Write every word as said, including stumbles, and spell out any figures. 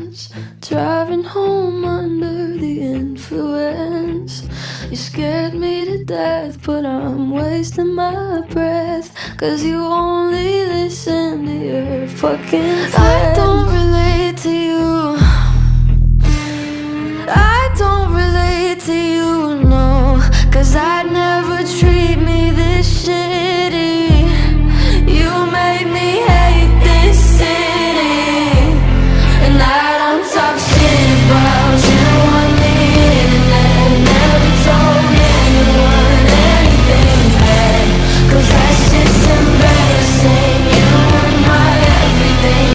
friends, driving home under the influence. You scared me to death, but I'm wasting my breath, 'cause you only listen to your fucking